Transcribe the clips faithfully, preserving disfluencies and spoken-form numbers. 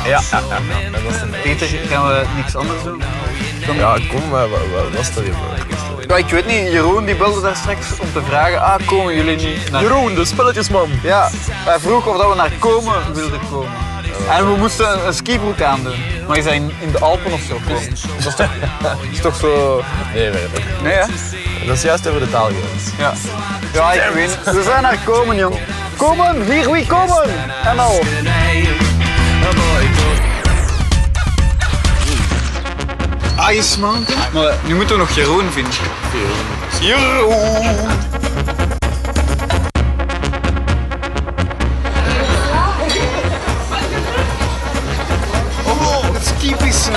Ja, ja, ja. En dat is een... Peter, gaan we niks anders doen? Kom. Ja, kom, maar wat, wat was dat hier voor? Ja, ik weet niet, Jeroen die belde daar straks om te vragen, ah, komen jullie niet naar... Jeroen, de spelletjesman. Ja, hij vroeg of dat we naar Komen wilden komen. En we moesten een, een skibroek aandoen. Maar je zei in, in de Alpen of zo komen. Dat is toch, dat is toch zo... Nee, werkelijk. Nee, hè? Dat is juist over de taalgrens. Ja. Ja, ik weet niet. We zijn naar Komen, jong. Komen, hier wie komen! En al. Ice Mountain? Maar nu moeten we nog Jeroen vinden. Jeroen! Oh, het skipiste.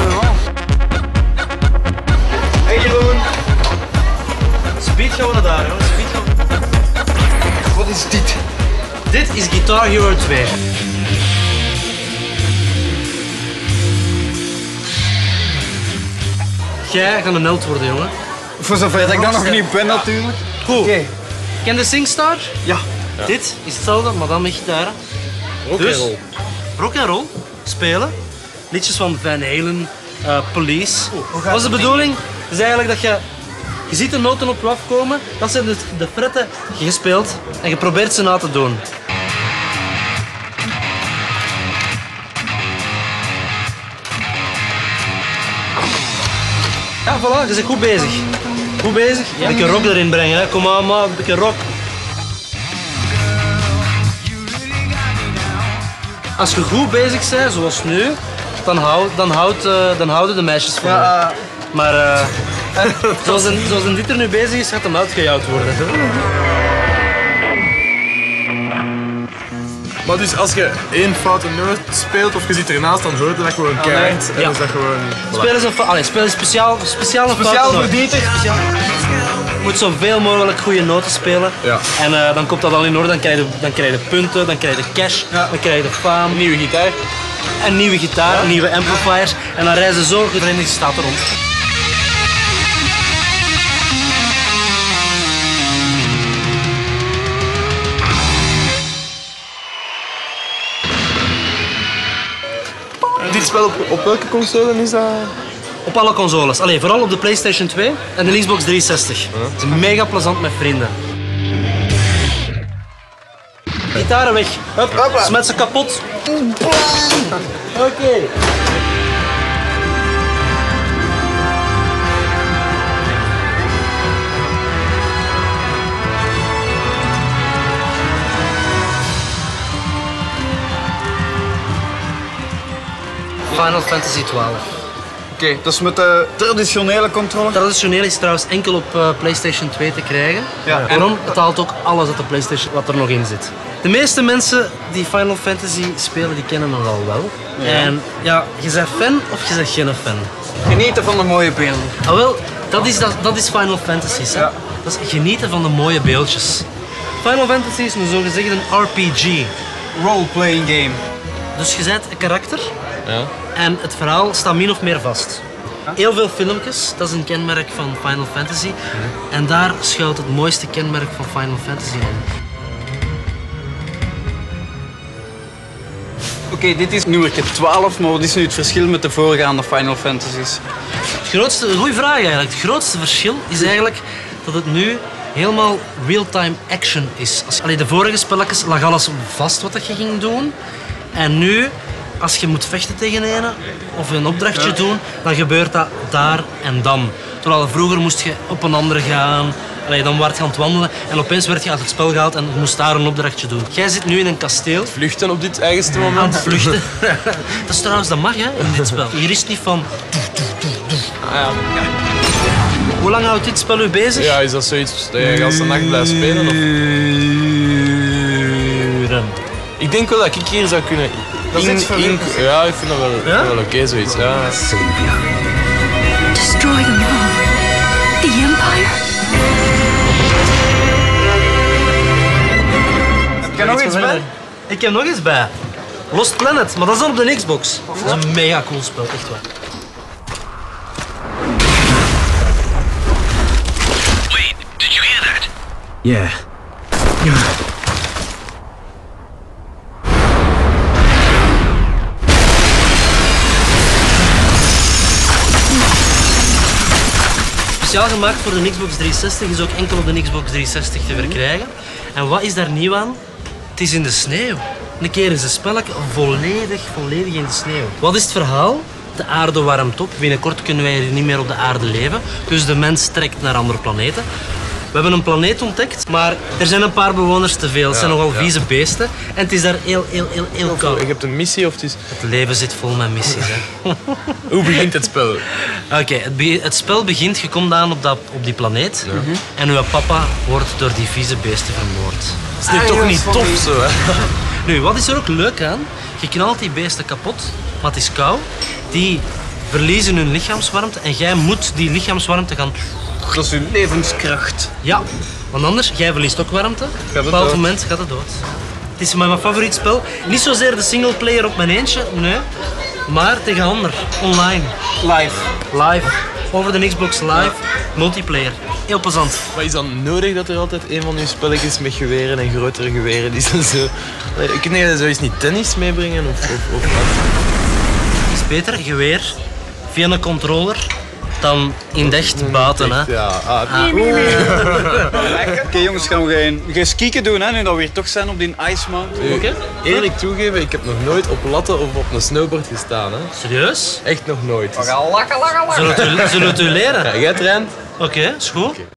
Hey Jeroen. Speed gaan we naar daar, jongens. Speed gaan we... Wat is dit? Dit is Guitar Hero twee. Jij gaat een held worden, jongen. Voor zover dat ik dan nog niet ben natuurlijk. Goed. Okay. Ken je SingStar? Ja. Ja. Dit is hetzelfde, maar dan met gitaren. Rock Dus, and roll. Rock and roll. Spelen. Liedjes van Van Halen, uh, Police. Wat is de bedoeling? Het is eigenlijk dat je... Je ziet de noten op je afkomen. Dat zijn dus de fretten gespeeld. En je probeert ze na te doen. Ja, voilà, je bent goed bezig. Goed bezig? Een beetje rock erin brengen, hè. Kom aan, maar een beetje rock. Als je goed bezig bent, zoals nu, dan, houd, dan, houd, uh, dan houden de meisjes van je. Ja, Maar uh, zoals, een, zoals een dit er nu bezig is, gaat hem uitgejouwd worden. Maar dus als je één foute noot speelt of je zit ernaast, dan hoort je dat gewoon keihard. En Ja. dan is dat gewoon... Voilà. Spelen ze een, allee, spelen speciaal, speciale Speciaal fouten. voor Dieter. Speciaal. Je moet zoveel mogelijk goede noten spelen. Ja. En uh, dan komt dat al in orde. Dan krijg je, dan krijg je punten, dan krijg je cash, Ja. dan krijg je fame. Nieuwe gitaar. En nieuwe gitaar, Ja. nieuwe amplifiers. En dan reizen ze zo de Verenigde Staten rond. Dit spel op, op welke console is dat? Op alle consoles. Allee, vooral op de PlayStation twee en de Xbox driehonderdzestig. Het is mega plezant met vrienden. Gitaren weg. Hup, Hoppa. smet ze kapot. Oké. Okay. Final Fantasy twaalf. Oké, okay, dat is met de traditionele controller. Traditioneel is trouwens enkel op uh, PlayStation twee te krijgen. Ja. Waarom? Het haalt ook alles uit de PlayStation wat er nog in zit. De meeste mensen die Final Fantasy spelen, die kennen hem al wel. Ja. En ja, je bent fan of je bent geen fan. Genieten van de mooie beelden. Ah wel, dat is, dat, dat is Final Fantasy. Hè? Ja. Dat is genieten van de mooie beeldjes. Final Fantasy is een zogezegd een R P G. Role-playing game. Dus je bent een karakter Ja. en het verhaal staat min of meer vast. Heel veel filmpjes, dat is een kenmerk van Final Fantasy. En daar schuilt het mooiste kenmerk van Final Fantasy in. Oké, okay, dit is nummer twaalf, maar wat is nu het verschil met de voorgaande Final Fantasies? Het grootste, goeie vraag eigenlijk. Het grootste verschil is eigenlijk dat het nu helemaal real-time action is. Als, allee, de vorige spelletjes lag alles vast wat dat je ging doen. En nu, als je moet vechten tegen een of een opdrachtje Ja. doen, dan gebeurt dat daar en dan. Terwijl vroeger moest je op een andere gaan. Allee, dan werd je aan het wandelen en opeens werd je uit het spel gehaald en je moest daar een opdrachtje doen. Jij zit nu in een kasteel Vluchten op dit eigenste aan moment. het vluchten. Dat is trouwens, dat mag hè, in dit spel. Hier is het niet van... Ah, ja. Hoe lang houdt dit spel u bezig? Ja, is dat zoiets dat je de hele nacht blijft spelen? Of? Uren. Ik denk wel dat ik hier zou kunnen... Dat is in- iets voor in- u. Ja, ik vind dat wel, Ja? wel oké, zoiets. Ja. Destroy them all. The Empire. Heb je nog iets bij? Ik heb nog iets bij. Lost Planet, maar dat is dan op de Xbox. Dat is een mega cool spel, echt waar. Wait, did you hear that? Yeah. speciaal gemaakt voor de Xbox driehonderdzestig, is ook enkel op de Xbox driehonderdzestig te verkrijgen. En wat is daar nieuw aan? Het is in de sneeuw. Een keer is een spelletje volledig, volledig in de sneeuw. Wat is het verhaal? De aarde warmt op. Binnenkort kunnen wij hier niet meer op de aarde leven. Dus de mens trekt naar andere planeten. We hebben een planeet ontdekt, maar er zijn een paar bewoners te veel. Het zijn nogal vieze beesten. En het is daar heel, heel, heel, heel koud. Je hebt een missie of het is... Het leven zit vol met missies. Hè. Hoe begint het spel? Oké, het, be- het spel begint, je komt aan op, dat, op die planeet. En uw papa wordt door die vieze beesten vermoord. Dat is nu toch niet tof zo, hè? Nu, wat is er ook leuk aan? Je knalt die beesten kapot, maar het is koud. Die verliezen hun lichaamswarmte en jij moet die lichaamswarmte gaan... Dat is uw levenskracht. Ja, want anders, jij verliest ook warmte. Op een het bepaald dood. moment gaat het dood. Het is mijn favoriet spel. Niet zozeer de singleplayer op mijn eentje, nee. Maar tegen anderen, online. Live. Live. Over de Xbox Live, multiplayer. Heel plezant. Maar is dan nodig dat er altijd een van uw spelletjes met geweren en grotere geweren is en zo? Kun je zoiets niet tennis meebrengen of, of, of wat? Het is beter, geweer, via een controller, dan in de echt baten. Hè. Ja, ah, Oké jongens, gaan we gaan, gaan skiën doen hè, nu dat we hier toch zijn op die Ice Mountain. Oké. Eerlijk toegeven, ik heb nog nooit op latten of op een snowboard gestaan. Hè. Serieus? Echt nog nooit. We gaan lachen, lachen, lachen. Zullen we het u, zullen we het u leren? Ja, jij traint? Oké, is goed.